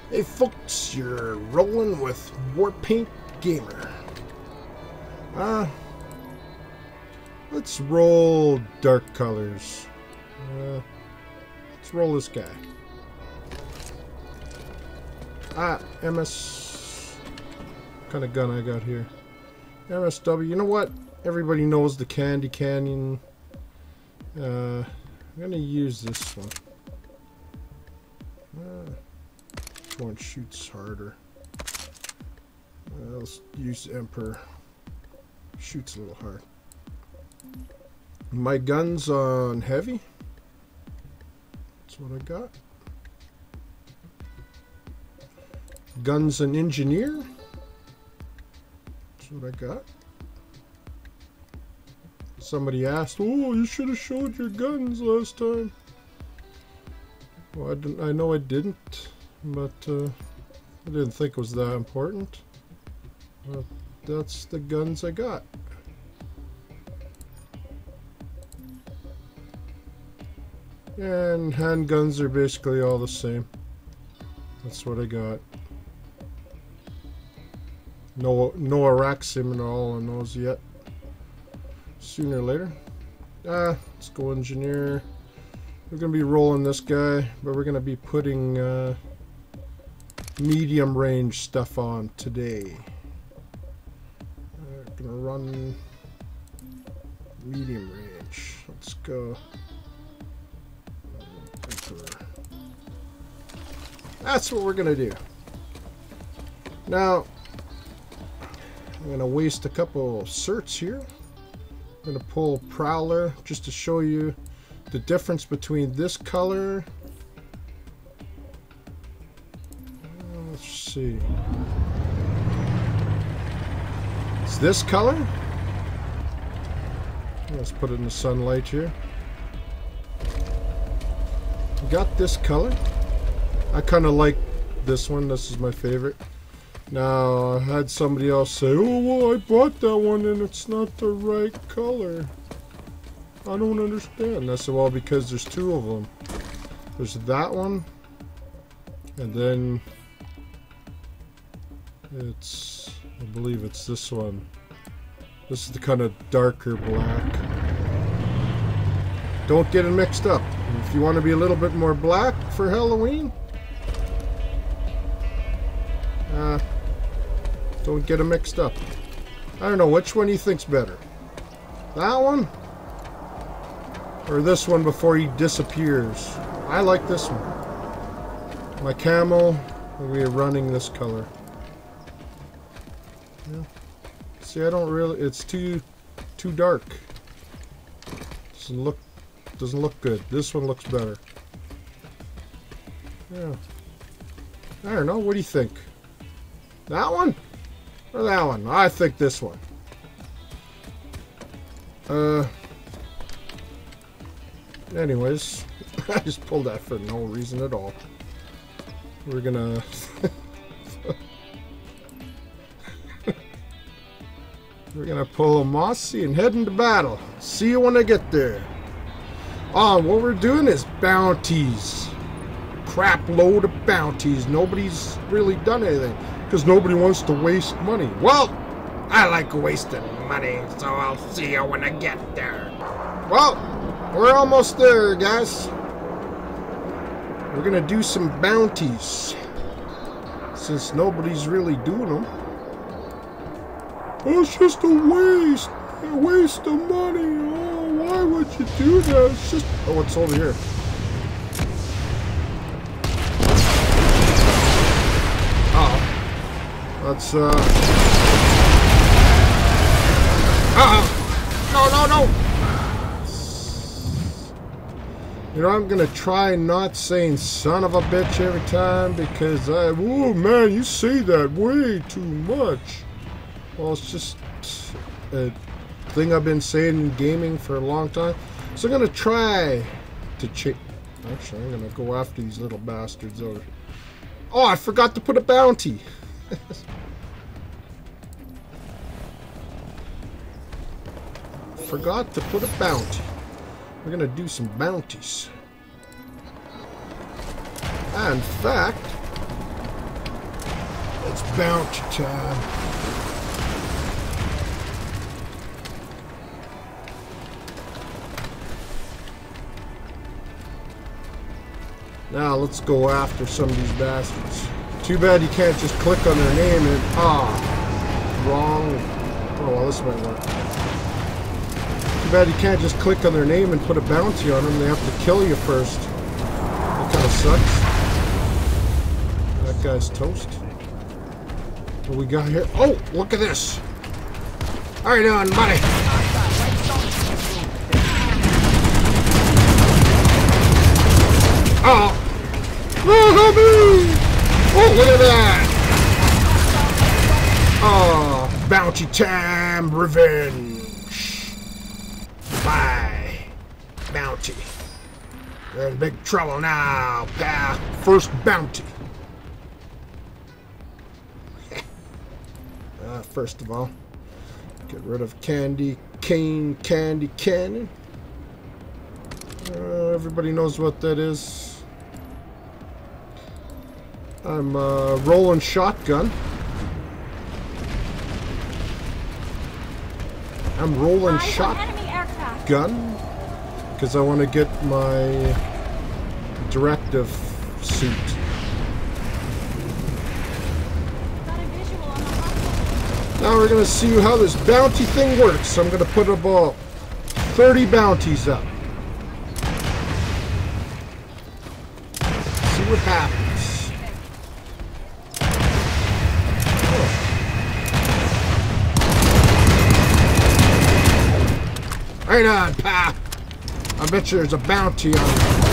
Hey folks, you're rolling with Warpaint Gamer. Let's roll dark colors. Let's roll this guy. MS... What kind of gun I got here? MSW. You know what? Everybody knows the Candy Canyon. I'm gonna use this one. Which one shoots harder? Let's use Emperor. Shoots a little hard. My gun's on heavy. That's what I got. Guns and engineer. That's what I got. Somebody asked, "Oh, you should have showed your guns last time." Well, I know I didn't, but I didn't think it was that important. But that's the guns I got. And handguns are basically all the same. That's what I got. No Araxim at all on those yet. Sooner or later. Let's go engineer. We're going to be rolling this guy, but we're going to be putting medium range stuff on today. Going to run medium range. Let's go. Emperor. That's what we're going to do. Now, I'm going to waste a couple certs here. I'm going to pull Prowler just to show you the difference between this color. Let's see. It's this color. Let's put it in the sunlight here. Got this color. I kind of like this one. This is my favorite. Now, I had somebody else say, "Oh, well, I bought that one and it's not the right color. I don't understand." I said, "Well, because there's two of them. There's that one, and then it's, I believe it's this one. This is the kind of darker black. Don't get it mixed up. If you want to be a little bit more black for Halloween, don't get it mixed up. I don't know, which one you think's better? That one? Or this one before he disappears? I like this one. My camo, we're running this color. Yeah. See, I don't really, it's too dark. Doesn't look good. This one looks better. Yeah. I don't know, what do you think? That one? Or that one? I think this one. Anyways, I just pulled that for no reason at all. We're gonna... We're gonna pull a Mossy and head into battle. See you when I get there. Oh, what we're doing is bounties. Crap load of bounties. Nobody's really done anything because nobody wants to waste money. Well, I like wasting money, so I'll see you when I get there. Well, we're almost there, guys. We're gonna do some bounties since nobody's really doing them. Well, it's just a waste of money. Oh, why would you do that? It's just... Oh, it's over here. That's, No! You know, I'm gonna try not saying son of a bitch every time because oh man, you say that way too much. Well, it's just a thing I've been saying in gaming for a long time. So I'm gonna try to change. Actually, I'm gonna go after these little bastards over. Oh, I forgot to put a bounty. Forgot to put a bounty. We're gonna do some bounties. And in fact, It's bounty time. Now let's go after some of these bastards. Too bad you can't just click on their name and wrong. Oh well, this might work. Too bad you can't just click on their name and put a bounty on them. They have to kill you first. That kind of sucks. That guy's toast. What we got here? Oh, look at this. How you doing, buddy? Oh. Oh, help me! Oh, look at that! Oh, bounty time, revenge. Bye. Bounty. You're in big trouble now, pal. First bounty. First of all, get rid of candy cane, candy cannon. Everybody knows what that is. I'm rolling shotgun. I'm rolling shotgun because I want to get my directive suit. Now we're going to see how this bounty thing works. I'm going to put about 30 bounties up. See what happens. Right on, pal. I bet you there's a bounty on it.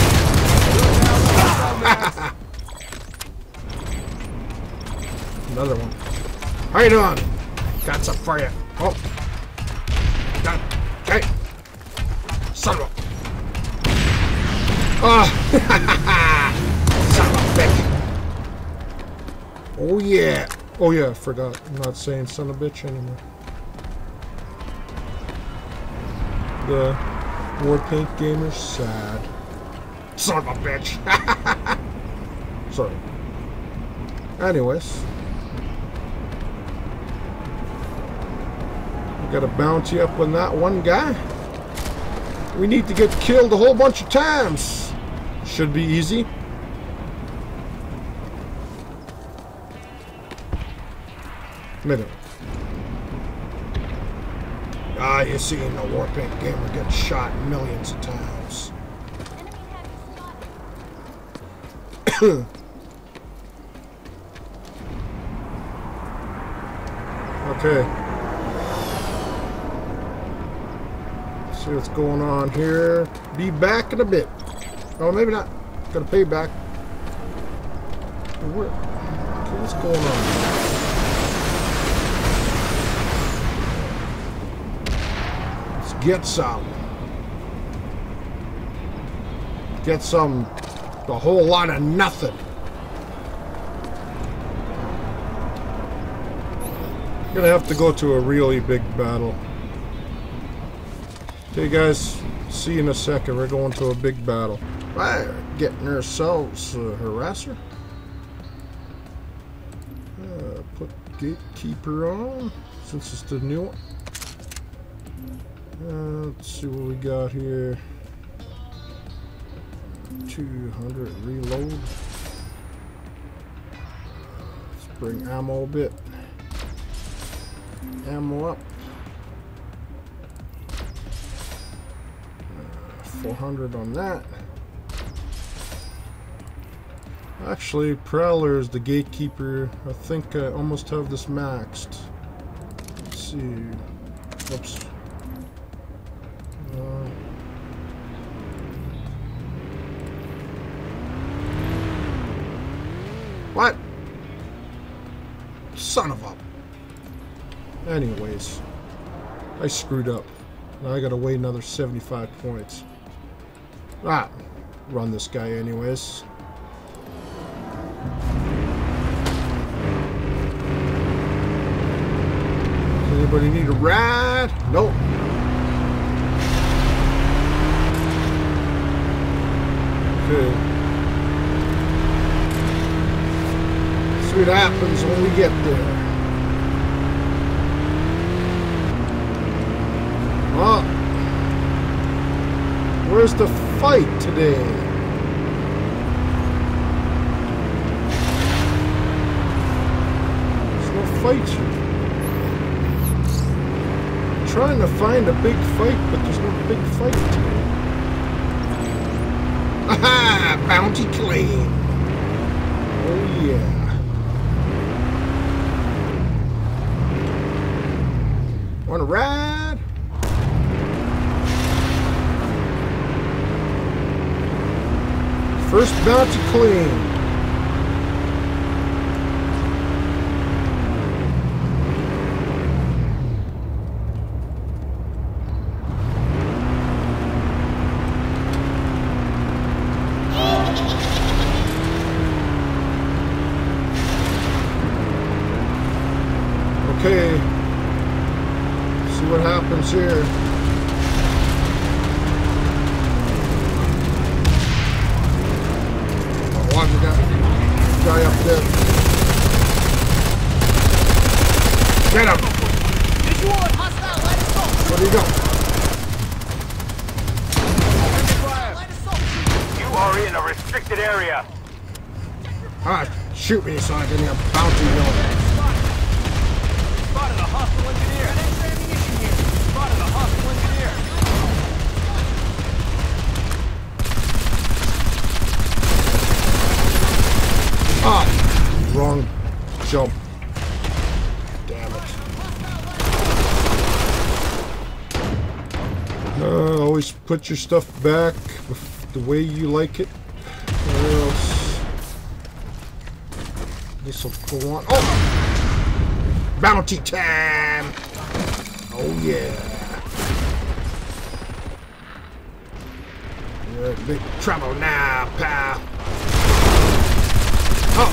Another one. Right on. Got some for you. Oh. Got it. Okay. Son of a... Oh. Son of a bitch. Oh, yeah. Oh, yeah, I forgot. I'm not saying son of a bitch anymore. The Warpaint gamer's sad. Son of a bitch. Sorry. Anyways. We got a bounty up on that one guy. We need to get killed a whole bunch of times. Should be easy. Minute. Ah, you see the Warpaint gamer get shot millions of times. Okay. Let's see what's going on here. Be back in a bit. Oh, maybe not. Gotta pay back. Okay, what's going on? Get some. Get some. A whole lot of nothing. Gonna have to go to a really big battle. Okay, guys. See you in a second. We're going to a big battle. Right, getting ourselves a harasser. Put Gatekeeper on since it's the new one. Let's see what we got here. 200 reload. Let's bring ammo a bit. Ammo up. 400 on that. Actually, Prowler is the Gatekeeper. I think I almost have this maxed. Let's see. Oops. What? Son of a... Anyways. I screwed up. Now I gotta wait another 75 points. Ah, run this guy anyways. Does anybody need a ride? Nope. Okay. see what happens when we get there. Oh, where's the fight today? There's no fight here. I'm trying to find a big fight, but there's no big fight today. Aha! Bounty claim. Oh yeah. Wanna ride? First bounty claim. Okay, see what happens here. Oh, watch the guy up there. Get him! Where'd he go? You are in a restricted area. Ah, shoot me so I can get a bounty going. Spotted a hostile engineer. Extra ammunition here. Spotted a hostile engineer. Ah, wrong jump. Damn it. Always put your stuff back the way you like it. Or else this will go on. Oh! Bounty time! Oh yeah. You're in big trouble now, pal. Oh!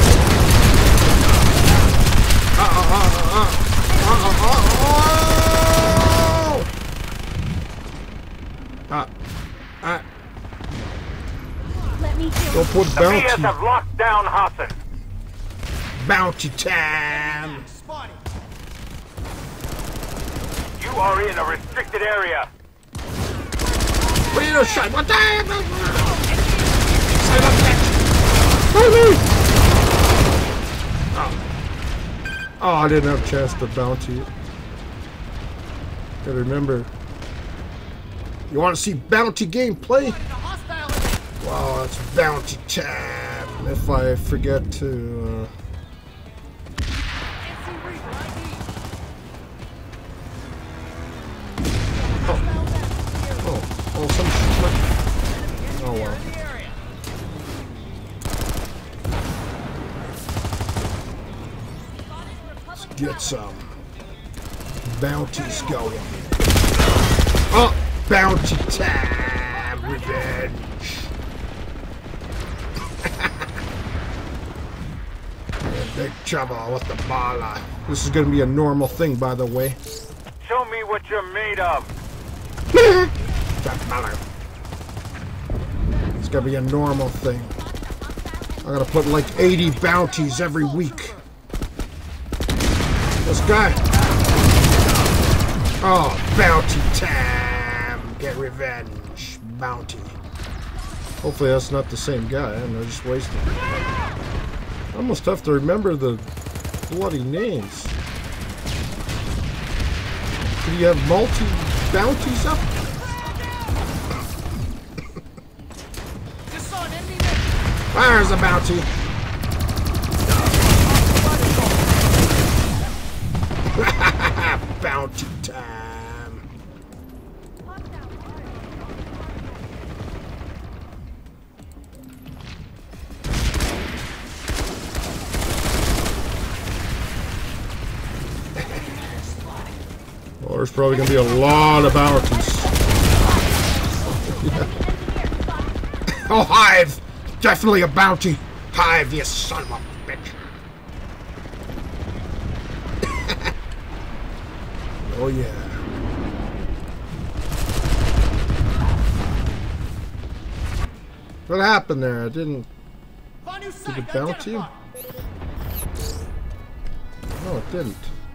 Let me Don't put The bounty. BS have locked down Hassan. Bounty time! You are in a restricted area. Wait a shot! What the heck? Oh, I didn't have a chance to bounty it. Gotta remember. You want to see bounty gameplay? Wow, it's bounty time. If I forget to. Oh, some shit. Oh well. Let's get some bounties going. Oh, bounty time! Revenge! Big trouble with the baller. This is gonna be a normal thing, by the way. Show me what you're made of. It's gonna be a normal thing. I'm gonna put like 80 bounties every week. This guy. Oh, bounty time. Get revenge. Bounty. Hopefully that's not the same guy. I just wasted it. I almost have to remember the bloody names. Do you have multi-bounties up? There's a bounty. Bounty time. Well, there's probably going to be a lot of bounties. Oh, Hive! Definitely a bounty! Hive, you son of a bitch! Oh, yeah. What happened there? I didn't... Did it bounty? No, it didn't.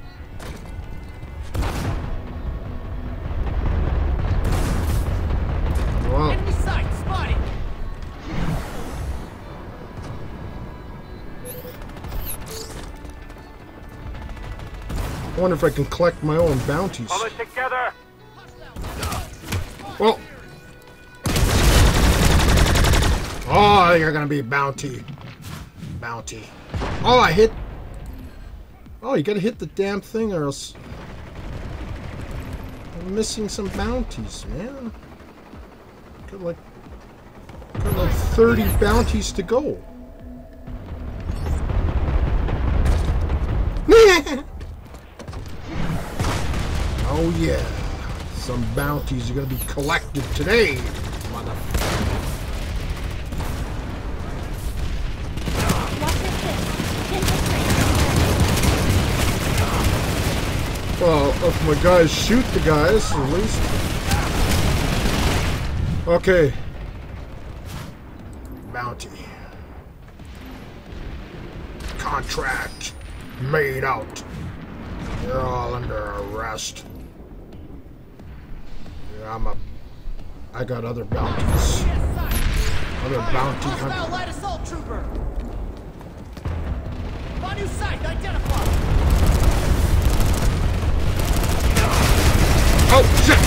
Well, Enemy sight spotted. I wonder if I can collect my own bounties. Pull it together. Well. Oh, you're gonna be bounty. Bounty. Oh, I hit. Oh, you gotta hit the damn thing or else. I'm missing some bounties, man. Got like 30 bounties to go. Oh yeah. Some bounties are gonna be collected today, motherfucker. Well, if my guys shoot the guys, at least. Okay. Bounty. Contract made out. You're all under arrest. Yeah, I got other bounties. Other bounty Hostile hunters. light assault trooper. On new sight identified. Oh shit!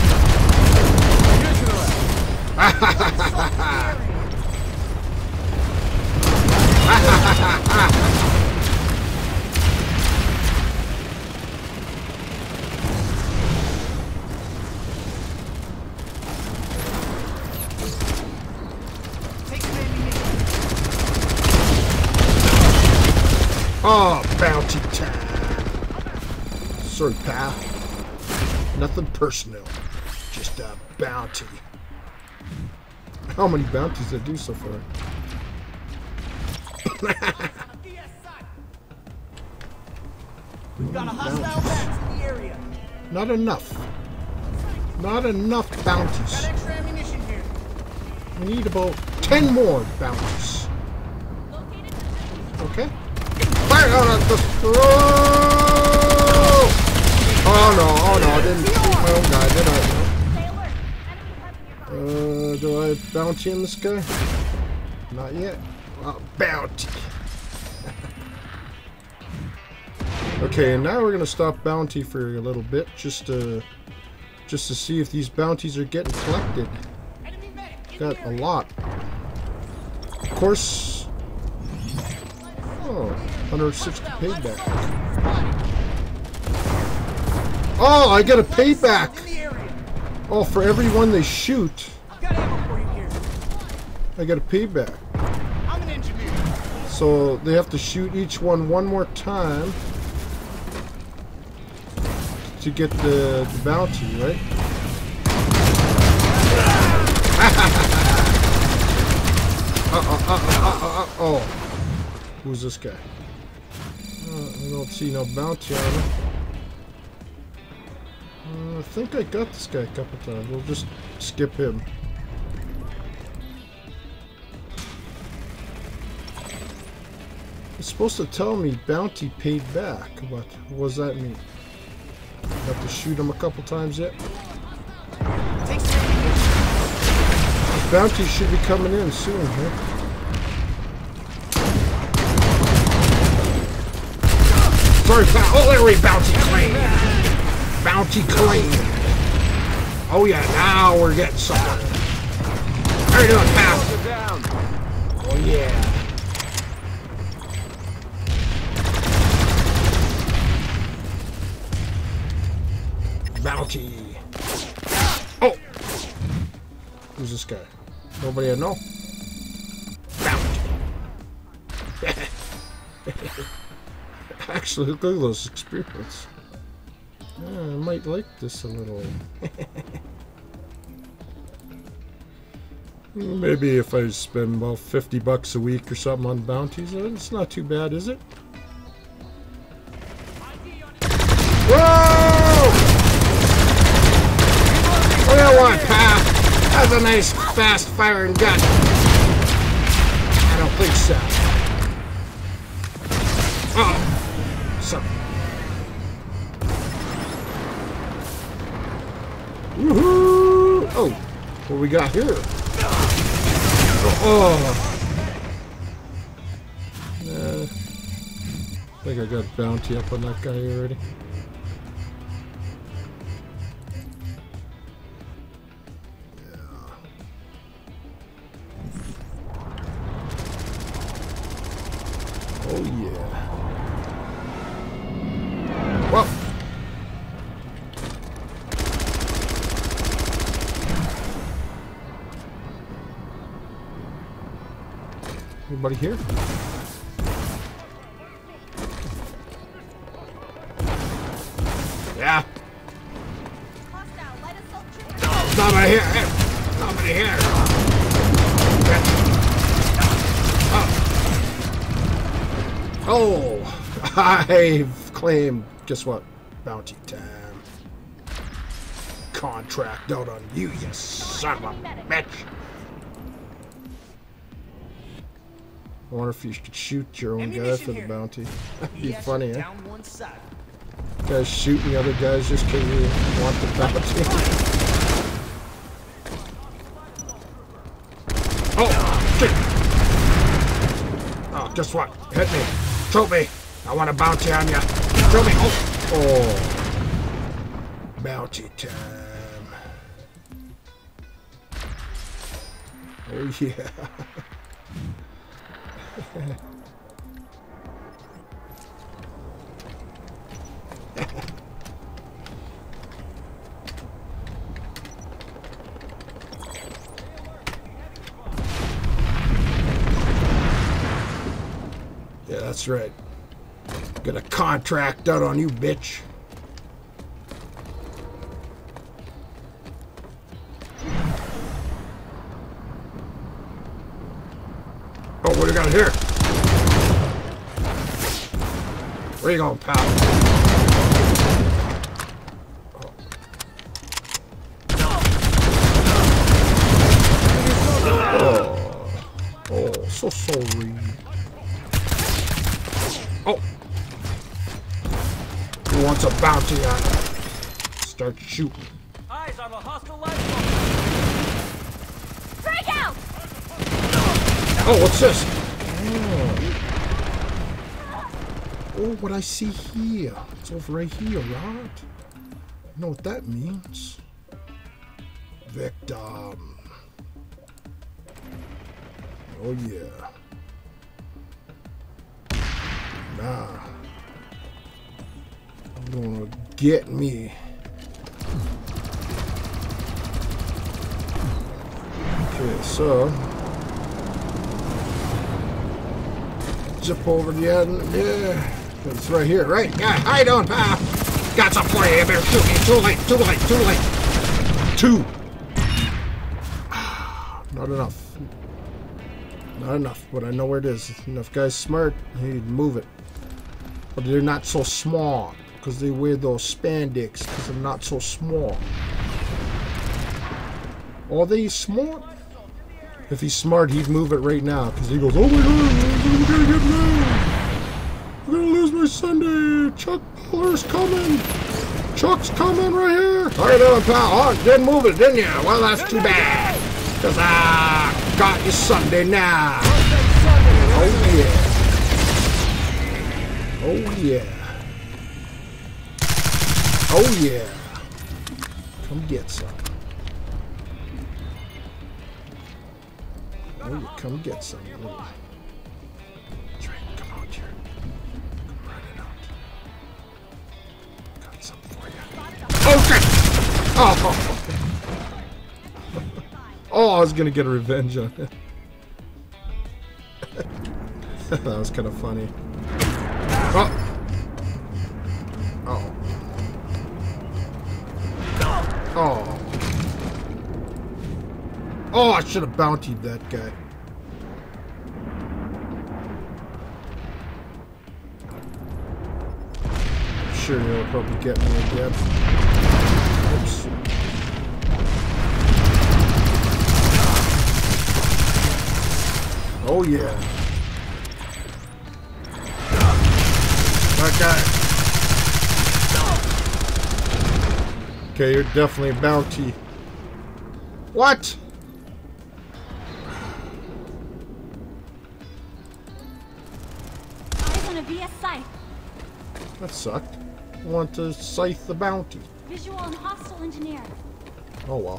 Take some ammunition. Oh, bounty time. Sorry, pal. Nothing personal. Just a bounty. How many bounties did I do so far? We've got a hostile bats in the area. Not enough. Not enough bounties. Got extra ammunition here. We need about 10 more bounties. Okay. Fire on the throw! Oh no, I didn't shoot my own guy, did I? Do I have bounty in this guy? Not yet. Bounty. Okay, now we're gonna stop bounty for a little bit, just to see if these bounties are getting collected. Got a lot. Of course. Oh, 160 payback. Oh, I get a payback. Oh, for every one they shoot, Got ammo for you here. I get a payback. I'm an engineer. So they have to shoot each one more time to get the bounty, right? Oh, who's this guy? I don't see no bounty on him. I think I got this guy a couple times. We'll just skip him. It's supposed to tell me bounty paid back, but what does that mean? Have to shoot him a couple times yet? Take some ammunition. Bounty should be coming in soon here. Sorry, oh, there we bounty claim. Bounty claim. Oh yeah, now we're getting somewhere. How you doing, pal? Oh yeah. Bounty. Oh! Who's this guy? Nobody I know? Bounty. Actually, look at those experiments. Yeah, I might like this a little. Maybe if I spend about $50 a week or something on bounties, it's not too bad, is it? Whoa! What do you want, pal? That's a nice, fast-firing gun. I don't think so. Uh-oh. Son. Woohoo! Oh, what we got here? Oh. I think I got bounty up on that guy already. Oh yeah. Whoa. Anybody here? Yeah. Nobody here. Nobody here. Oh, I've claimed, guess what? Bounty time. Contract out on you, you son of a bitch. I wonder if you could shoot your own guy for the bounty. That'd be funny, eh? Guys shooting the other guys just because you want the bounty. Oh, shit! Oh, guess what? Hit me. Shoot me. I want a bounty on you. Shoot me. Oh. Oh. Bounty time. Oh, yeah. Yeah, that's right. Got a contract out on you, bitch. Oh, what do we got here? Where you going, pal? Oh, so sorry. Oh! Who wants a bounty on it? Start shooting. Eyes on the hostile lifeboat. Break out! Oh, what's this? Oh, what I see here. It's over right here, right? You know what that means? Victim. Oh, yeah. Nah. You're gonna get me. Okay, so zip over the end. Yeah. It's right here, right? Yeah, how you doing, pal? Got some for you. You better shoot me. Too late, too late, too late. Two. Not enough. Not enough, but I know where it is. Enough guys smart, he'd move it. But they're not so small because they wear those spandex because they're not so small. Are they smart? If he's smart, he'd move it right now because he goes, oh my god, I'm gonna get low. I'm gonna lose my Sunday. Chuck Miller's coming. Chuck's coming right here. How you doing, pal? Oh, didn't move it, didn't you? Well, that's too bad. Because I got you Sunday now. Oh, yeah. Oh, yeah. Oh, yeah. Come get some. Oh, yeah, come get some. That's right. Come out here. Come running out. Got something for you. Okay. Oh. Oh, I was gonna get a revenge on it. That was kind of funny. Oh. Oh. Oh. Oh, I should have bountied that guy. I'm sure he'll probably get me again. Oops. Oh yeah. That guy. Okay, you're definitely a bounty. What? Eyes on a VS scythe. That sucked. I want to scythe the bounty. Visual on hostile engineer. Oh well.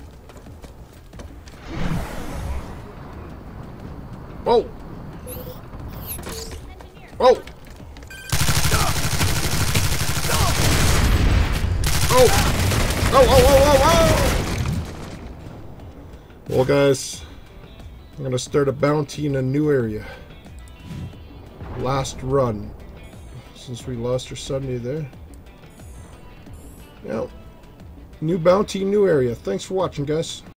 Whoa! Whoa! Oh! Oh, oh, oh, oh, oh! Well, guys, I'm gonna start a bounty in a new area. Last run. Since we lost our Sunday there. Yeah. New bounty, new area. Thanks for watching, guys.